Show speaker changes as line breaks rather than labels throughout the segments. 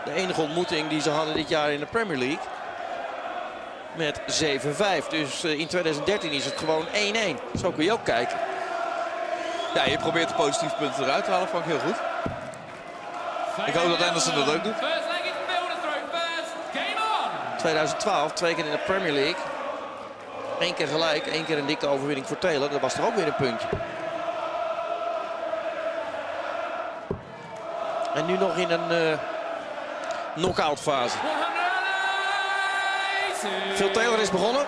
De enige ontmoeting die ze hadden dit jaar in de Premier League. Met 7-5. Dus in 2013 is het gewoon 1-1. Zo kun je ook kijken.
Ja, je probeert de positieve punten eruit te halen, Frank, heel goed. Ik hoop dat Anderson dat ook doet.
2012, 2 keer in de Premier League. 1 keer gelijk, 1 keer een dikke overwinning voor Taylor. Dat was er ook weer een puntje. En nu nog in een knock-out fase. Phil Taylor is begonnen.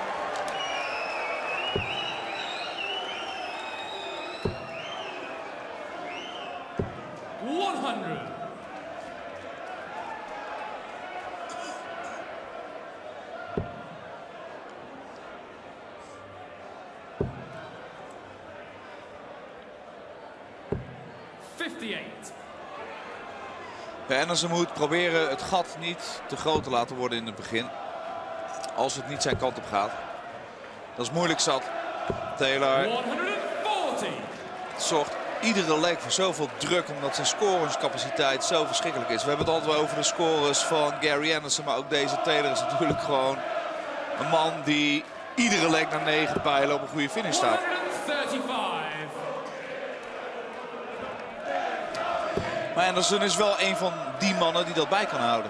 Ja, Anderson moet proberen het gat niet te groot te laten worden in het begin. Als het niet zijn kant op gaat. Dat is moeilijk zat. Taylor zorgt iedere leg voor zoveel druk. Omdat zijn scoringscapaciteit zo verschrikkelijk is. We hebben het altijd wel over de scores van Gary Anderson. Maar ook deze Taylor is natuurlijk gewoon een man die iedere leg naar 9 pijlen op een goede finish staat. Maar Anderson is wel een van die mannen die dat bij kan houden.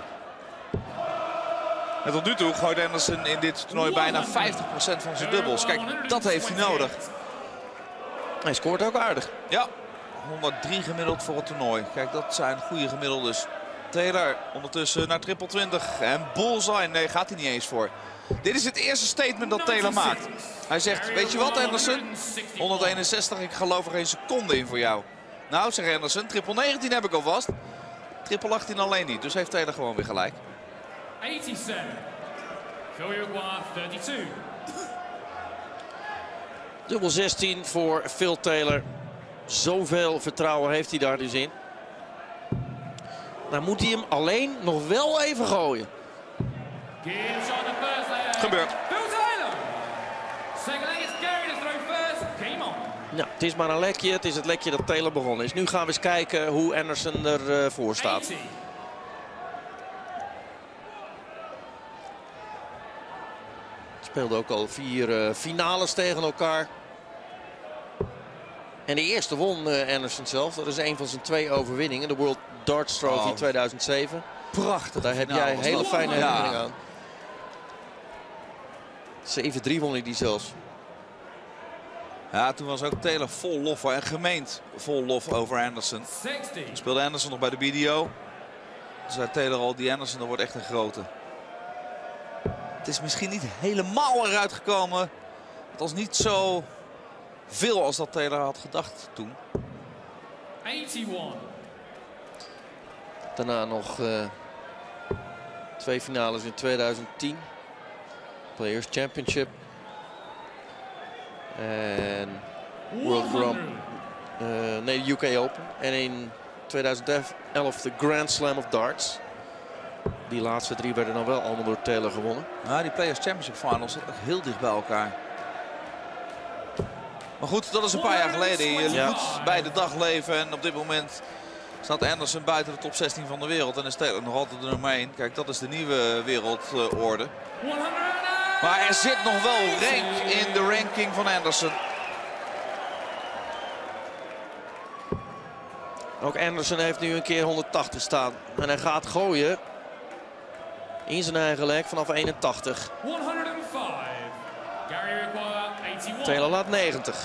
En tot nu toe gooit Anderson in dit toernooi bijna 50% van zijn dubbels. Kijk, dat heeft hij nodig.
Hij scoort ook aardig.
Ja, 103 gemiddeld voor het toernooi. Kijk, dat zijn goede gemiddeldes. Taylor ondertussen naar triple 20. En bullseye, nee, gaat hij niet eens voor. Dit is het eerste statement dat Taylor maakt. Hij zegt, weet je wat Anderson? 161, ik geloof er geen seconde in voor jou. Nou, zegt Anderson, triple 19 heb ik alvast. Triple 18 alleen niet, dus heeft Taylor gewoon weer gelijk.
87. Phil Uruguay 32.
Dubbel 16 voor Phil Taylor. Zoveel vertrouwen heeft hij daar dus in. Dan moet hij hem alleen nog wel even gooien.
Gebeurt.
Phil Taylor. Second leg is Gary to throw first. Game on.
Nou, het is maar een lekje. Het is het lekje dat Taylor begonnen is. Nu gaan we eens kijken hoe Anderson ervoor staat.
80.
Speelde ook al 4 finales tegen elkaar. En de eerste won Anderson zelf. Dat is een van zijn 2 overwinningen. De World Darts Trophy 2007.
Prachtig.
Daar heb jij hele fijne herinnering
ja.
aan. 7-3 won hij die zelfs.
Ja, toen was ook Taylor vol lof en gemeend vol lof over Anderson.
60.
Toen speelde Anderson nog bij de BDO. Toen zei Taylor al, die Anderson dat wordt echt een grote. Het is misschien niet helemaal eruit gekomen. Het was niet zo veel als dat Taylor had gedacht toen.
81.
Daarna nog 2 finales in 2010. Players Championship. En World Grand... nee, de UK Open. En in 2011 de Grand Slam of Darts. Die laatste 3 werden dan wel allemaal door Taylor gewonnen.
Nou, die Players Championship Finals zat ook heel dicht bij elkaar. Maar goed, dat is een paar jaar geleden. Je moet bij de dag leven. En op dit moment staat Anderson buiten de top 16 van de wereld. En is Taylor nog altijd de nummer 1. Kijk, dat is de nieuwe wereldorde. Maar er zit nog wel rank in de ranking van Anderson.
Ook Anderson heeft nu een keer 180 staan. En hij gaat gooien in zijn eigen leg vanaf 81.
105. Gary Uruguay 81.
Taylor laat 90.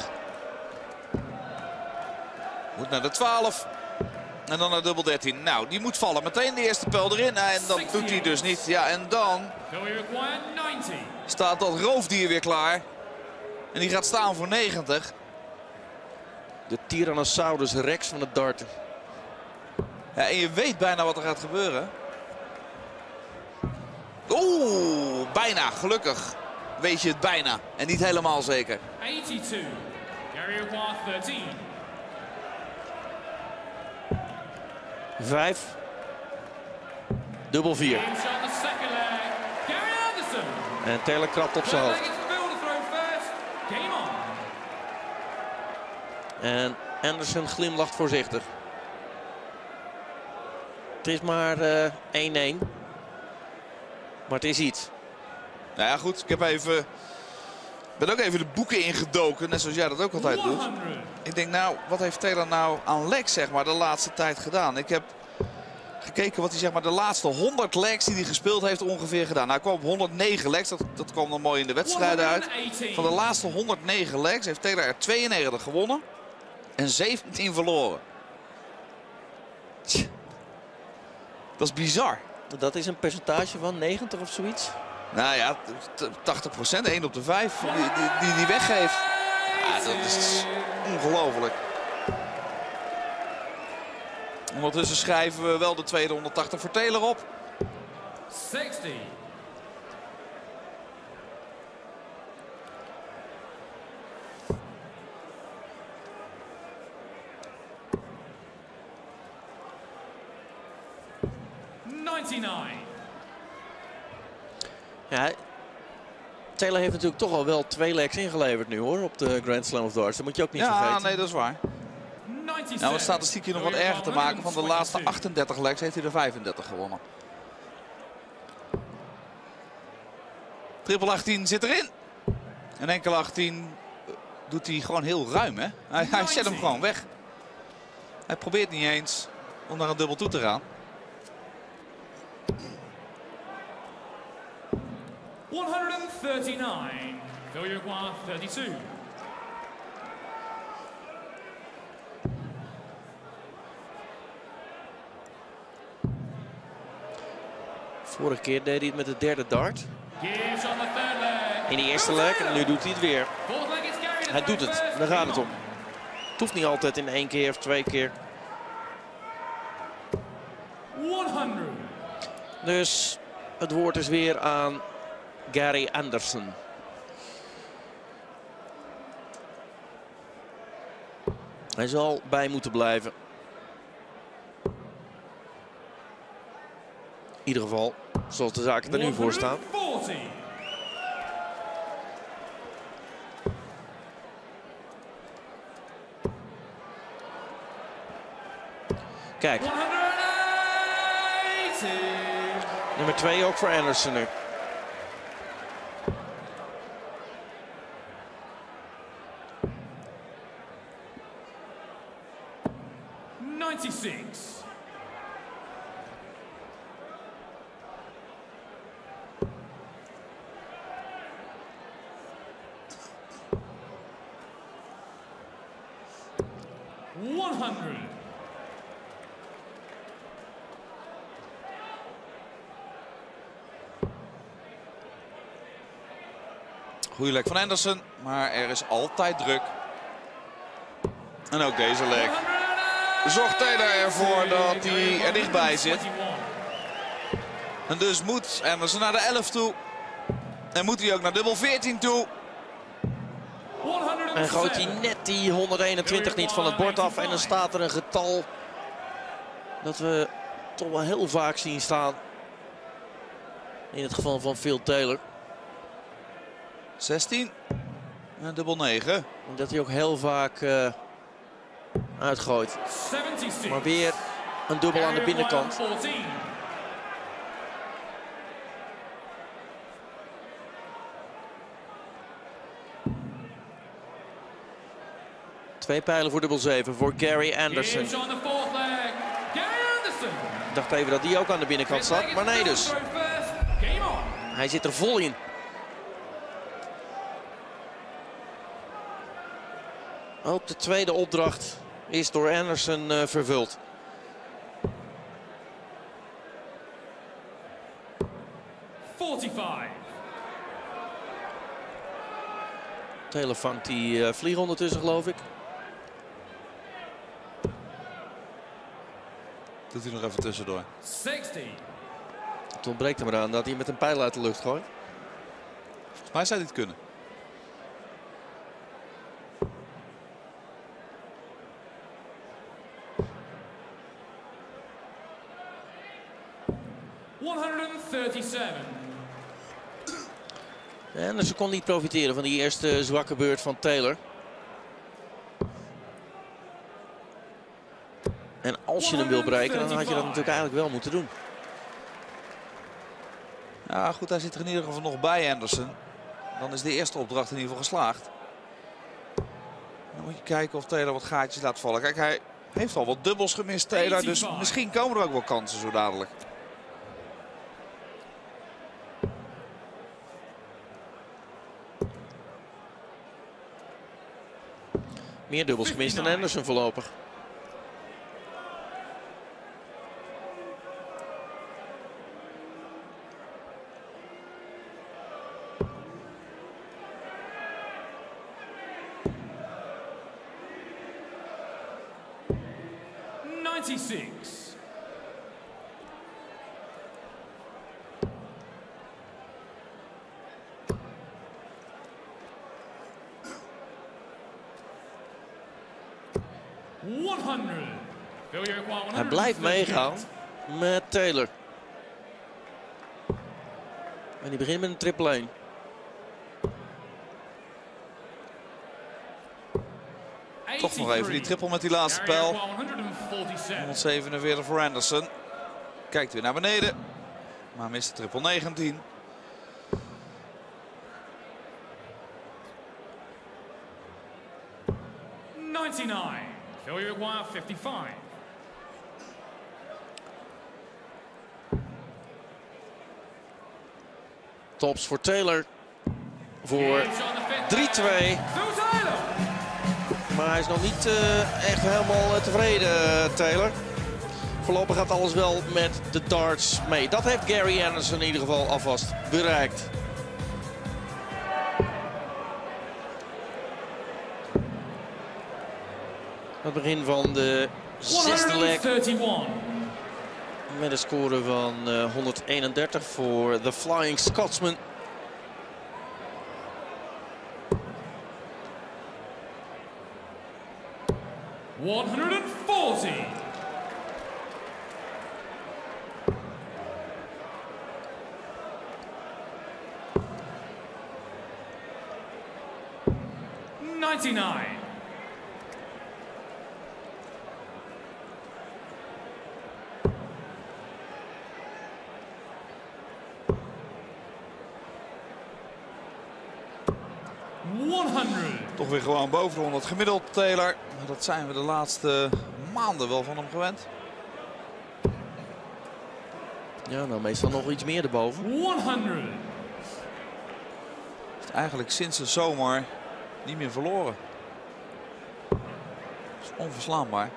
Moet naar de 12. En dan naar dubbel 13. Nou, die moet vallen. Meteen de eerste pijl erin. En dat doet hij dus niet. Ja, en dan
Phil Uruguay 90.
staat dat roofdier weer klaar. En die gaat staan voor 90.
De Tyrannosaurus Rex van het darten.
Ja, en je weet bijna wat er gaat gebeuren. Oeh, bijna. Gelukkig weet je het bijna. En niet helemaal zeker.
82. Gary Uruguay 13.
5. Dubbel 4.
Game shot the second leg. Gary Anderson.
En Taylor krabt op zijn
Third
hoofd.
leg is Phil to throw first. Game on.
En Anderson glimlacht voorzichtig. Het is maar 1-1. Maar het is iets.
Nou ja, goed. Ik ben ook even de boeken ingedoken. Net zoals jij dat ook altijd doet. Ik denk, nou, wat heeft Taylor nou aan legs, zeg maar, de laatste tijd gedaan? Ik heb gekeken wat hij, zeg maar, de laatste 100 legs die hij gespeeld heeft ongeveer gedaan. Nou, hij kwam op 109 legs. Dat kwam dan mooi in de wedstrijden uit. Van de laatste 109 legs heeft Taylor er 92 gewonnen. En 17 verloren. Tch. Dat is bizar.
Dat is een percentage van 90 of zoiets.
Nou ja, 80%, 1 op de 5 die weggeeft. Ja, dat is ongelooflijk. Ondertussen schrijven we wel de tweede 180 voor Taylor op.
60.
Ja, Taylor heeft natuurlijk toch al wel 2 legs ingeleverd nu, hoor, op de Grand Slam of Darts. Dat moet je ook niet vergeten.
Ja, nee, dat is waar. Nou, het statistiek hier nog wat erger te maken. Van de laatste 38 legs heeft hij er 35 gewonnen. Triple 18 zit erin. En enkele 18 doet hij gewoon heel ruim, hè? Hij zet hem gewoon weg. Hij probeert niet eens om naar een dubbel toe te gaan.
139. Viljoquin 32.
Vorige keer deed hij het met de derde dart.
Gives on the third leg.
In de eerste leg en nu doet hij het weer.
Fourth leg is carried.
Hij doet het, daar gaat het om. Het hoeft niet altijd in 1 keer of 2 keer.
100.
Dus het woord is weer aan Gary Anderson. Hij zal bij moeten blijven. In ieder geval, zoals de zaken er nu voor staan.
140.
Kijk,
180.
nummer 2 ook voor Anderson nu.
Goeie leg van Anderson, maar er is altijd druk. En ook deze leg. Zorgt Taylor ervoor dat hij er dichtbij zit. En dus moet Anderson naar de 11 toe. En moet hij ook naar dubbel 14 toe.
En gooit hij net die 121 niet van het bord af. En dan staat er een getal dat we toch wel heel vaak zien staan. In het geval van Phil Taylor.
16. En dubbel 9.
En dat hij ook heel vaak uitgooit.
76.
Maar weer een dubbel aan de binnenkant.
14.
Twee pijlen voor dubbel 7 voor Gary Anderson.
Gives on the fourth leg. Gary Anderson.
Ik dacht even dat die ook aan de binnenkant zat, maar nee dus.
Game on.
Hij zit er vol in. Ook de tweede opdracht is door Anderson vervuld. Taylor vangt die vlieg ondertussen, geloof ik.
Doet hij nog even tussendoor.
60.
Het ontbreekt hem eraan dat hij met een pijl uit de lucht gooit.
Volgens mij zou hij het kunnen.
En ze kon niet profiteren van die eerste zwakke beurt van Taylor. En als Als je hem wil breken, dan had je dat natuurlijk eigenlijk wel moeten doen.
Ja, goed, hij zit er in ieder geval nog bij, Anderson. Dan is de eerste opdracht in ieder geval geslaagd. Dan moet je kijken of Taylor wat gaatjes laat vallen. Kijk, hij heeft al wat dubbels gemist, Taylor. Dus misschien komen er ook wel kansen zo dadelijk.
Meer dubbels gemist dan Anderson voorlopig. Hij blijft meegaan met Taylor. En die begint met een triple 1.
Toch nog even die triple met die laatste pijl. 147 voor Anderson. Kijkt weer naar beneden. Maar mist de triple 19.
Failure require 55.
Tops voor Taylor. Voor 3-2. Maar hij is nog niet echt helemaal tevreden, Taylor. Voorlopig gaat alles wel met de darts mee. Dat heeft Gary Anderson in ieder geval alvast bereikt. Het begin van de zesde leg. Met een score van 131 voor de Flying Scotsman.
Toch weer gewoon boven de 100 gemiddeld, Taylor. Dat zijn we de laatste maanden wel van hem gewend.
Ja, nou meestal nog iets meer erboven.
100.
Heeft eigenlijk sinds de zomer niet meer verloren. Dat is onverslaanbaar.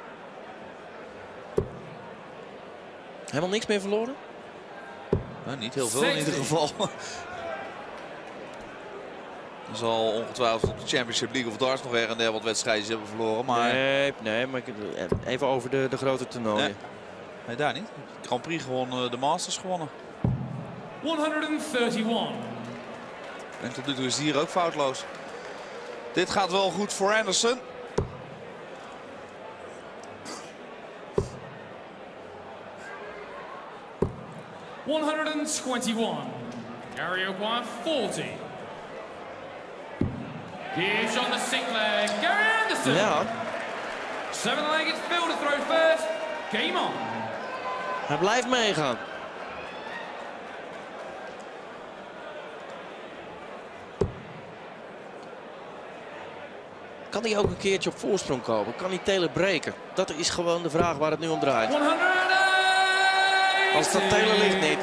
Helemaal niks meer verloren?
Nou, niet heel veel in ieder geval. Er zal ongetwijfeld op de Championship League of Darts nog her en der wat wedstrijdjes hebben verloren. Maar...
Nee, maar even over de grote toernooien.
Nee, daar niet. Grand Prix gewonnen, de Masters gewonnen.
131.
En tot nu toe is hij hier ook foutloos. Dit gaat wel goed voor Anderson.
Gary O'Quire 40. Here's on the sixth leg, Gary Anderson.
Ja.
Seventh leg, it's Phil to throw first. Game on.
Hij blijft meegaan. Kan hij ook een keertje op voorsprong komen? Kan hij Taylor breken? Dat is gewoon de vraag waar het nu om draait.
180.
Als dat Taylor ligt niet.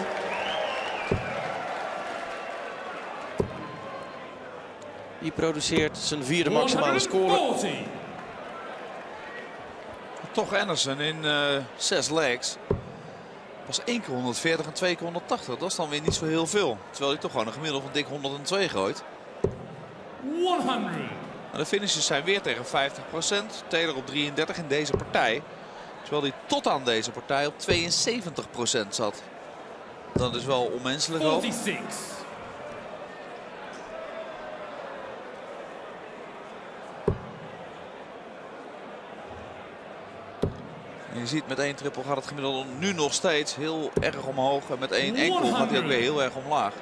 Die produceert zijn vierde maximale score.
140.
Toch Anderson in 6 legs. Pas 1 keer 140 en 2 keer 180. Dat is dan weer niet zo heel veel. Terwijl hij toch gewoon een gemiddelde van dik 102 gooit.
100.
De finishes zijn weer tegen 50%. Taylor op 33 in deze partij. Terwijl hij tot aan deze partij op 72% zat. Dat is wel onmenselijk hoog.
46.
En je ziet met 1 triple gaat het gemiddelde nu nog steeds heel erg omhoog. En met 1 enkel gaat hij ook weer heel erg omlaag.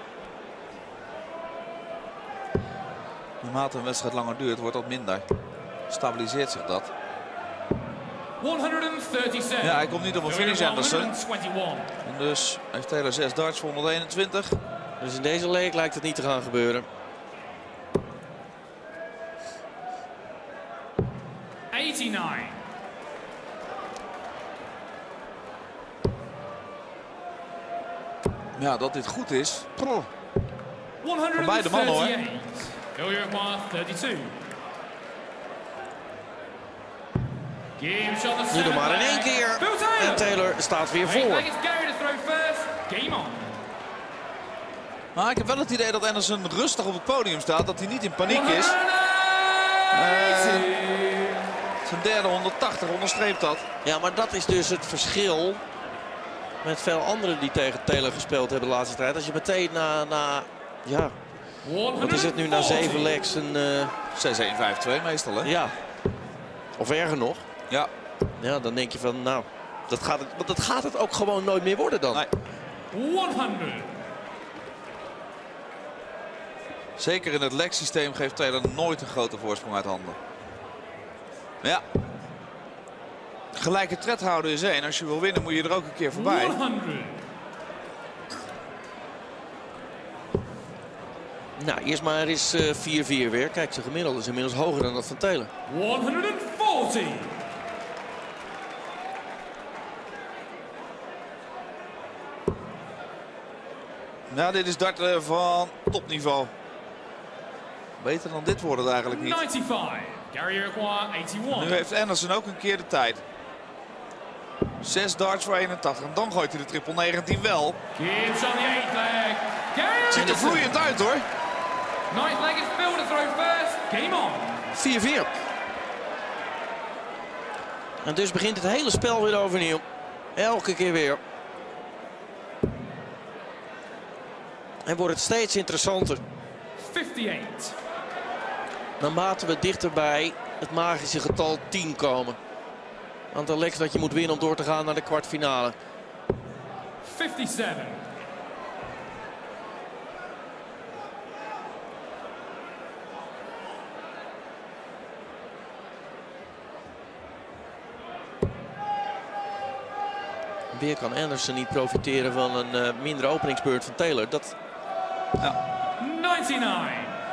Naarmate een wedstrijd langer duurt wordt dat minder. Stabiliseert zich dat.
137.
Ja, hij komt niet op een finish, Anderson.
121.
En dus heeft Taylor 6 darts voor 121.
Dus in deze leek lijkt het niet te gaan gebeuren.
89.
Ja, dat dit goed is.
Van
beide mannen, hoor.
Failure require 32.
Nu nog maar in één keer. En Taylor staat weer voor.
Gary to throw first. Game on.
Maar ik heb wel het idee dat Anderson rustig op het podium staat. Dat hij niet in paniek is. Zijn derde 180 onderstreept dat.
Ja, maar dat is dus het verschil met veel anderen die tegen Taylor gespeeld hebben de laatste tijd. Als je meteen ja, wat is het nu, na 7 legs een...
6-1-5-2 meestal, hè?
Ja, of erger nog.
Ja.
Ja, dan denk je van, nou, dat gaat het ook gewoon nooit meer worden dan.
Nee.
100.
Zeker in het leg-systeem geeft Taylor nooit een grote voorsprong uit handen. Maar ja. Gelijke tred houden is één. Als je wil winnen moet je er ook een keer voorbij.
100.
Nou, eerst maar eens 4-4 weer. Kijk, zijn gemiddelde is inmiddels hoger dan dat van Taylor.
140.
Nou, dit is darten van topniveau. Beter dan dit wordt het eigenlijk niet.
95. Gary require 81.
Nu heeft Anderson ook een keer de tijd. 6 darts voor 81. En dan gooit hij de triple 19 wel.
Gibbs on the 8th leg. Gary
Het ziet er vloeiend uit, hoor.
9th leg is Phil to throw first. Game on.
4-4. En dus begint het hele spel weer overnieuw. Elke keer weer. En wordt het steeds interessanter.
58.
Naarmate we dichterbij het magische getal 10 komen. Aantal legs dat je moet winnen om door te gaan naar de kwartfinale.
57.
Weer kan Anderson niet profiteren van een mindere openingsbeurt van Taylor. Dat...
Ja.
99.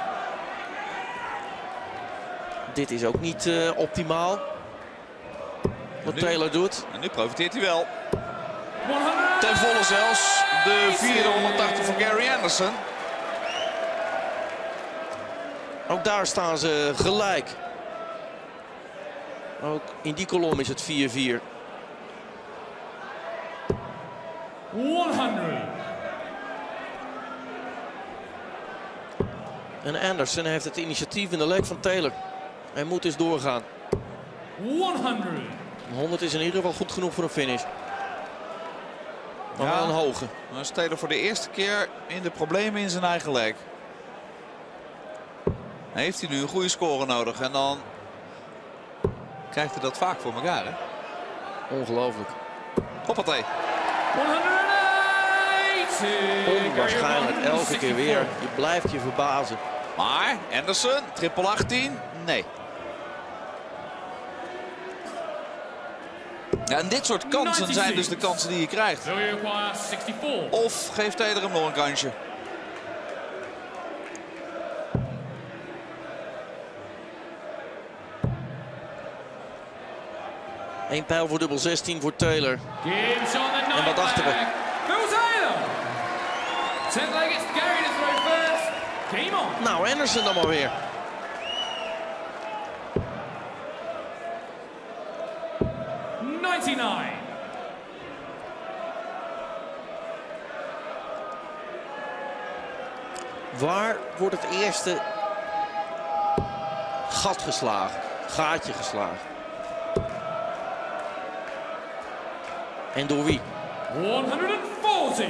Dit is ook niet optimaal. Wat Taylor doet.
En nu profiteert hij wel.
100.
Ten volle zelfs. De vierde 180 van Gary Anderson.
Ook daar staan ze gelijk. Ook in die kolom is het 4-4.
100.
En Anderson heeft het initiatief in de leg van Taylor. Hij moet dus doorgaan.
100.
100 is in ieder geval goed genoeg voor een finish. Maar
Ja.
wel een hoge.
Dan is Taylor voor de eerste keer in de problemen in zijn eigen leg. Heeft hij nu een goede score nodig. En dan krijgt hij dat vaak voor elkaar, hè?
Ongelooflijk.
Hoppatee.
180.
Onwaarschijnlijk, elke keer weer. Je blijft je verbazen.
Maar Anderson, triple 18, nee. Ja, en dit soort kansen zijn dus de kansen die je krijgt.
Failure require 64.
Of geeft Taylor hem nog een kansje.
Eén pijl voor dubbel 16 voor Taylor.
Gibbs on the 9th
En wat achter we.
leg. Phil Taylor. 10th leg is Gary to throw first. Game on.
Nou, Anderson dan maar weer. Waar wordt het eerste gat geslagen? Gaatje geslagen? En door wie?
140.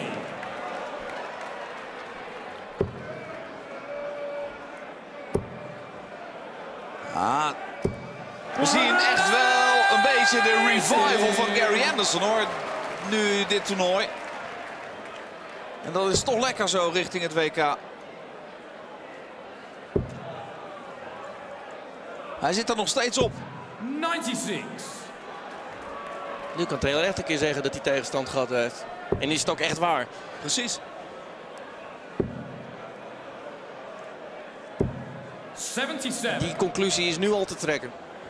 Ah, we zien echt wel een beetje de revival van Gary Anderson, hoor. Nu dit toernooi. En dat is toch lekker zo richting het WK. Hij zit er nog steeds op.
96.
Nu kan Taylor echt een keer zeggen dat hij tegenstand gehad heeft. En is het ook echt waar.
Precies.
77.
Die conclusie is nu al te trekken.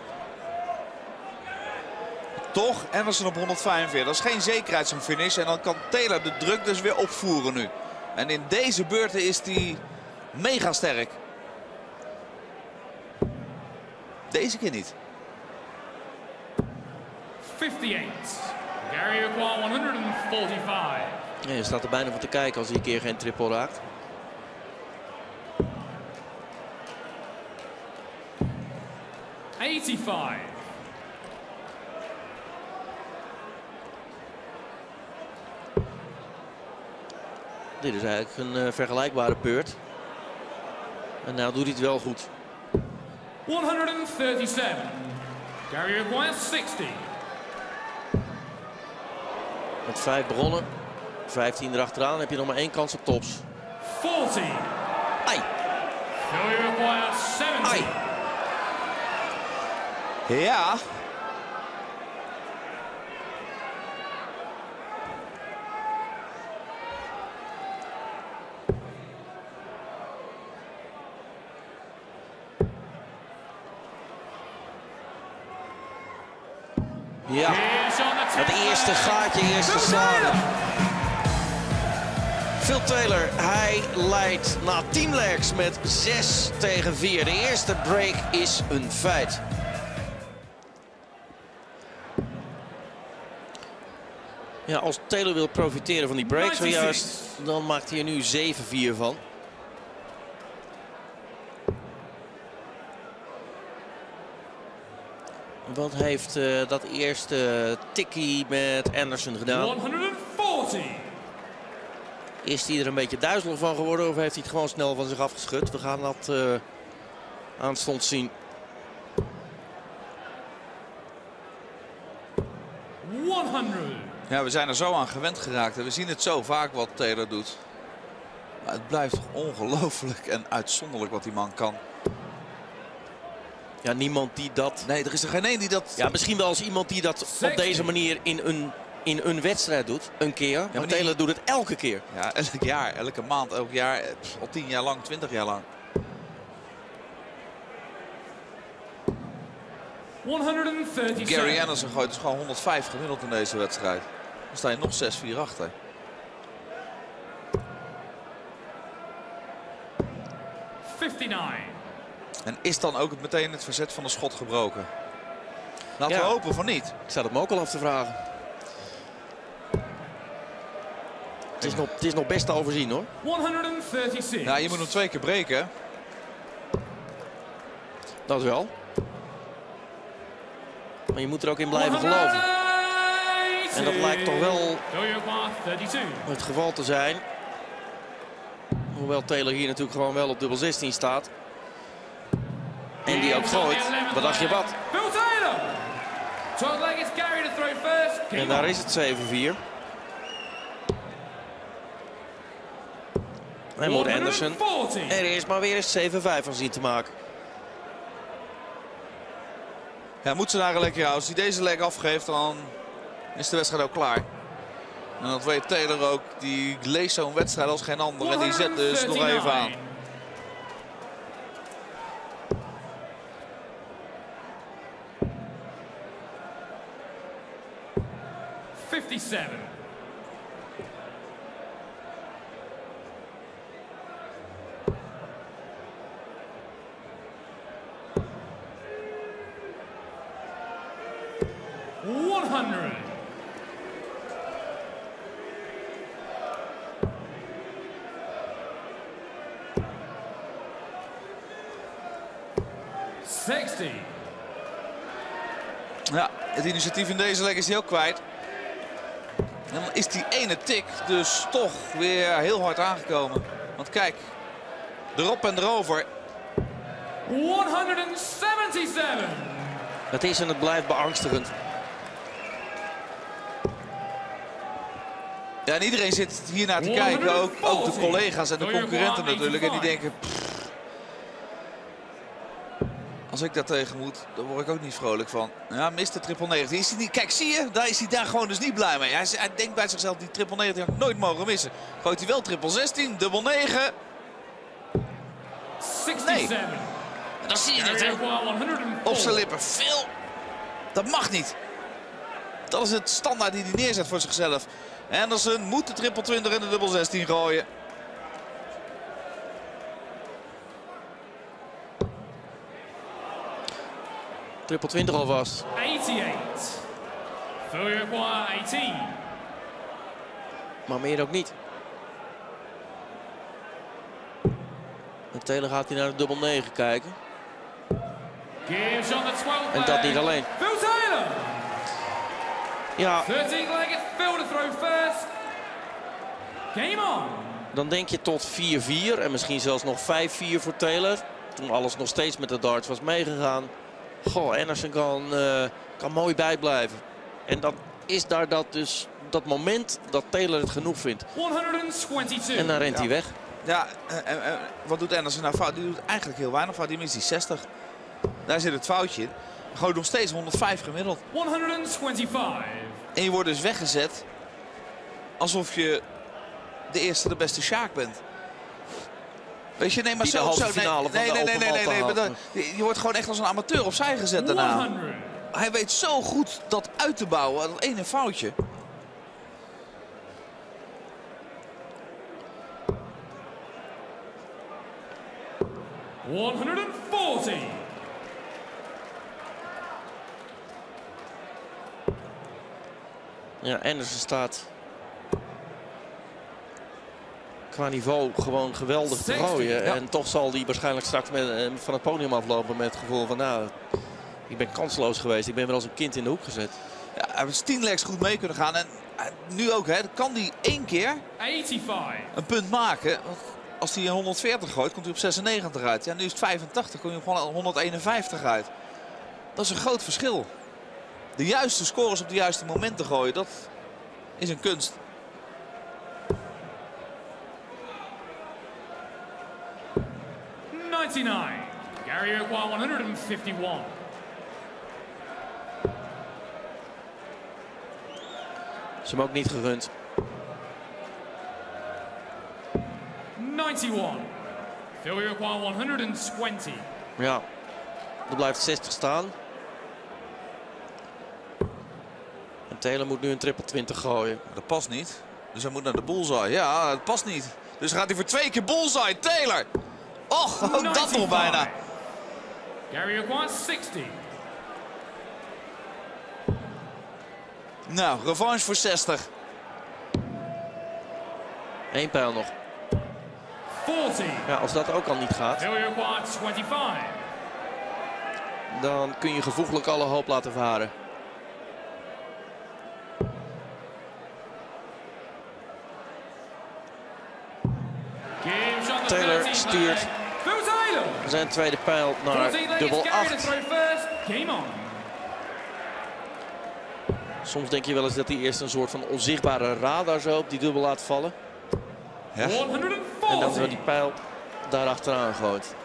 Toch Anderson op 145. Dat is geen zekerheid zo'n finish. En dan kan Taylor de druk dus weer opvoeren nu. En in deze beurten is hij mega sterk. Deze keer niet.
58. Gary Aguirre 145.
Ja, je staat er bijna van te kijken als hij een keer geen triple raakt. Dit is eigenlijk een vergelijkbare beurt. En nou doet hij het wel goed.
137. Gary Aguirre 60.
Met 5 begonnen. 15 erachteraan. Heb je nog maar 1 kans op tops.
40.
Ai.
Gary Aguirre 70.
Ai.
Ja.
Ja, het eerste gaatje, eerste slagen. Phil Taylor, hij leidt na teamlegs met 6-4. De eerste break is een feit. Ja, als Taylor wil profiteren van die break zojuist, dan maakt hij er nu 7-4 van. Wat heeft dat eerste tikkie met Anderson gedaan?
140.
Is hij er een beetje duizelig van geworden of heeft hij het gewoon snel van zich afgeschud? We gaan dat aanstonds zien.
100.
Ja, we zijn er zo aan gewend geraakt. En we zien het zo vaak wat Taylor doet. Maar het blijft toch ongelooflijk en uitzonderlijk wat die man kan.
Ja, niemand die dat...
Nee, er is er geen één die dat...
Ja, misschien wel als iemand die dat op deze manier in een wedstrijd doet. Een keer. Ja, maar Taylor doet het elke keer.
Ja, elk jaar, elke maand, elk jaar. Al 10 jaar lang, 20 jaar lang.
137.
Gary Anderson gooit dus gewoon 105 gemiddeld in deze wedstrijd. Dan sta je nog 6-4 achter. En is dan ook meteen het verzet van de schot gebroken? Laten we hopen van niet.
Ik zat het me ook al af te vragen. Het is nog best te overzien hoor.
136.
Ja, je moet hem 2 keer breken.
Dat wel. Maar je moet er ook in blijven geloven. En dat lijkt toch wel het geval te zijn. Hoewel Taylor hier natuurlijk gewoon wel op dubbel 16 staat. En die ook gooit. Wat dacht je wat? En daar is het 7-4. En moet Anderson er is maar weer eens 7-5 van zien te maken.
Ja, moet ze daar lekker houden. Als hij deze leg afgeeft, dan is de wedstrijd ook klaar. En dat weet Taylor ook. Die leest zo'n wedstrijd als geen ander. En die zet dus nog even aan. Ja, het initiatief in deze leg is hij ook kwijt. En dan is die ene tik dus toch weer heel hard aangekomen. Want kijk, erop en erover.
177.
Het is en het blijft beangstigend.
Ja, en iedereen zit hier naar te kijken. Ook de collega's en de concurrenten natuurlijk. En die denken... Als ik daar tegen moet, dan word ik ook niet vrolijk van. Ja, mist de triple 90. Is hij niet, kijk, zie je? Daar is hij daar gewoon dus niet blij mee. Hij denkt bij zichzelf, die triple 90 had ik nooit mogen missen. Gooit hij wel triple 16, dubbel 9.
67.
Nee. En dan zie je het, hè. Op zijn lippen. Veel. Dat mag niet. Dat is het standaard die hij neerzet voor zichzelf. Anderson moet de triple 20 en de dubbel 16 gooien.
Triple 20 alvast.
88. Failure require 18.
Maar meer ook niet. En Taylor gaat hij naar de dubbel 9 kijken.
Gives on the 12
En dat niet alleen.
Phil Taylor.
Ja,
13 legged. Phil to throw first. Game on.
dan denk je tot 4-4 en misschien zelfs nog 5-4 voor Taylor. Toen alles nog steeds met de darts was meegegaan. Goh, Anderson kan mooi bijblijven. En dan is daar dat moment dat Taylor het genoeg vindt.
122.
En dan rent hij weg.
Ja, wat doet Anderson nou fout? Die doet eigenlijk heel weinig fout. Die mist die 60. Daar zit het foutje in. Gooit nog steeds 105 gemiddeld.
125.
En je wordt dus weggezet alsof je de eerste, de beste Sjaak bent. Weet je, nee, maar
Die de
zo.
halve finale van de Open Malta
maar
haalt.
je wordt gewoon echt als een amateur opzij gezet daarna.
100.
Hij weet zo goed dat uit te bouwen, dat ene foutje.
$140.
Ja, Anderson staat qua niveau gewoon geweldig te
60,
gooien.
ja.
En toch zal hij waarschijnlijk straks van het podium aflopen met het gevoel van... nou, ik ben kansloos geweest. Ik ben wel als een kind in de hoek gezet.
Ja, hij heeft 10 legs goed mee kunnen gaan. En nu ook, hè, kan hij 1 keer
85.
een punt maken. Want als hij een 140 gooit, komt hij op 96 uit. Ja, nu is het 85, kom je gewoon op 151 uit. Dat is een groot verschil. De juiste scores op de juiste momenten gooien, dat is een kunst.
Gary Oakwa 151.
Is hem ook niet gegund.
91. Phil Oakwa 120.
Ja, er blijft 60 staan. En Taylor moet nu een triple 20 gooien.
Dat past niet. Dus hij moet naar de bullseye. Ja, dat past niet. Dus gaat hij voor 2 keer bullseye. Taylor. Och, ook dat nog bijna.
Gary Oakwa 60.
Nou, revanche voor 60.
1 pijl nog.
40.
Ja, als dat ook al niet gaat,
Phil Oakwa 25.
dan kun je gevoeglijk alle hoop laten varen.
Gives on the
Taylor
13
stuurt
leg. Phil Taylor.
zijn tweede pijl naar
14 leg.
dubbel
It's Gary to
8.
throw first. Game on.
Soms denk je wel eens dat hij eerst een soort van onzichtbare radar zo op die dubbel laat vallen.
Ja.
140.
En dan zo die pijl daar achteraan gooit.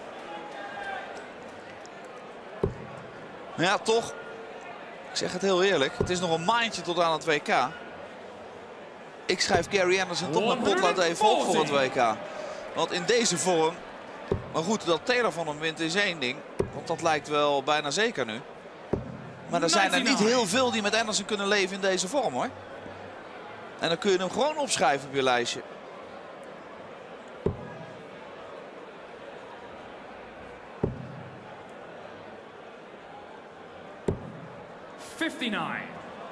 Ja, toch. Ik zeg het heel eerlijk. Het is nog een maandje tot aan het WK. Ik schrijf Gary Anderson tot mijn potlood even op voor het WK. Want in deze vorm... Maar goed, dat Taylor van hem wint is één ding. Want dat lijkt wel bijna zeker nu. Maar er zijn er niet heel veel die met Anderson kunnen leven in deze vorm, hoor. En dan kun je hem gewoon opschrijven op je lijstje.
$59.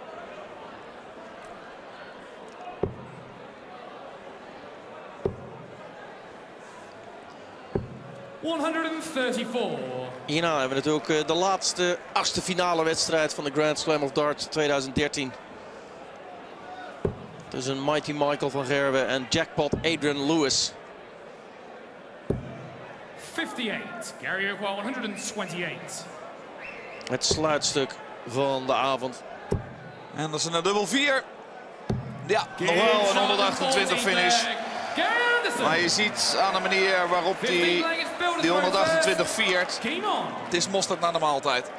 $134.
Hierna hebben we natuurlijk de laatste 8e finale wedstrijd van de Grand Slam of Darts 2013. Tussen Mighty Michael van Gerwen en Jackpot Adrian Lewis.
58. Gary Oakwa 128.
Het sluitstuk van de avond.
Anderson naar dubbel 4. Ja, nog wel een 128 finish.
Gary Anderson. Anderson.
Maar je ziet aan de manier waarop
15
die
leggers builder throw
128
first.
viert.
Game on.
Het is mosterd na de maaltijd.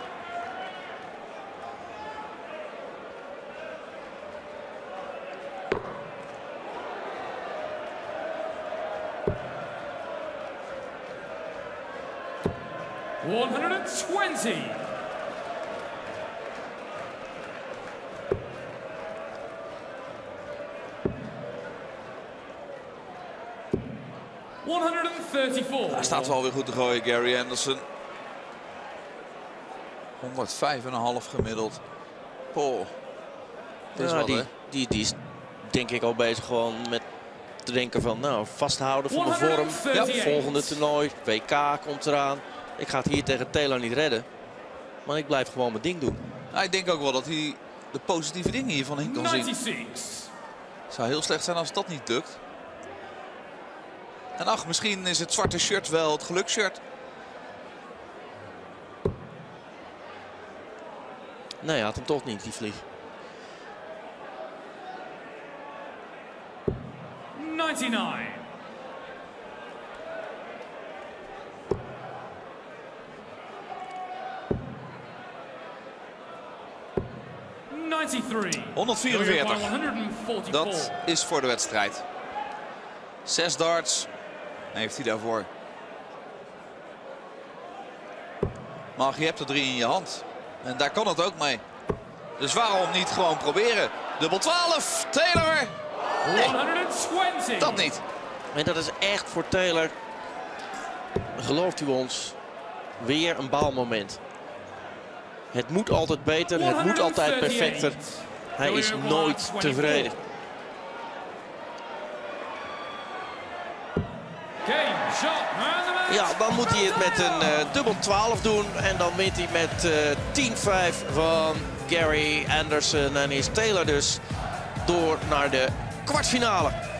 $120.
Hij staat wel weer goed te gooien, Gary Anderson. 105,5 gemiddeld. Oh. Het is
Ja,
wat, hè?
die is denk ik al bezig gewoon met te denken van nou, vasthouden van de vorm. Ja, volgende toernooi, WK komt eraan. Ik ga het hier tegen Taylor niet redden. Maar ik blijf gewoon mijn ding doen.
Nou, ik denk ook wel dat hij de positieve dingen hiervan in kan zien.
96.
Het zou heel slecht zijn als dat niet lukt. En ach, misschien is het zwarte shirt wel het geluksshirt.
Nee, hij had hem toch niet, die vlieg.
99. $93.
144.
144.
Dat is voor de wedstrijd. 6 darts heeft hij daarvoor. Maar je hebt er 3 in je hand. En daar kan het ook mee. Dus waarom niet gewoon proberen? Dubbel 12. Taylor. Nee,
120.
dat niet.
En dat is echt voor Taylor, gelooft u ons, weer een baalmoment. Het moet altijd beter, het moet altijd perfecter. Hij is nooit tevreden.
Game, shot, and the match.
Ja, dan moet hij het met een dubbel 12 doen. En dan wint hij met 10-5 van Gary Anderson. En is Taylor dus door naar de kwartfinale.